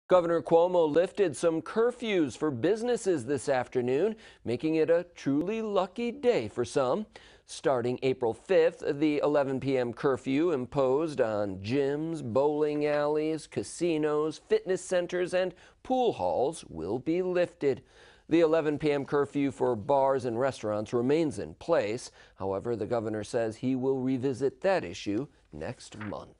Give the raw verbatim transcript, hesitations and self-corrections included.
Governor Cuomo lifted some curfews for businesses this afternoon, making it a truly lucky day for some. Starting April fifth, the eleven p m curfew imposed on gyms, bowling alleys, casinos, fitness centers, and pool halls will be lifted. The eleven p m curfew for bars and restaurants remains in place. However, the governor says he will revisit that issue next month.